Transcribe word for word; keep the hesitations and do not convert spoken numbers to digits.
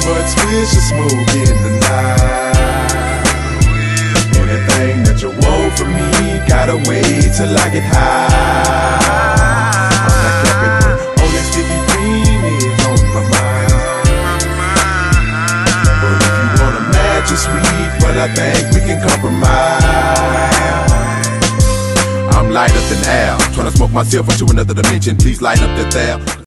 much swish or smoke in the night. Anything that you want from me, gotta wait till I get high. I'm not capping, but all that sticky green is on my mind. But if you want a match or sweet, well I think we can compromise. I'm lighter than air, tryna smoke myself into another dimension. Please light up the there.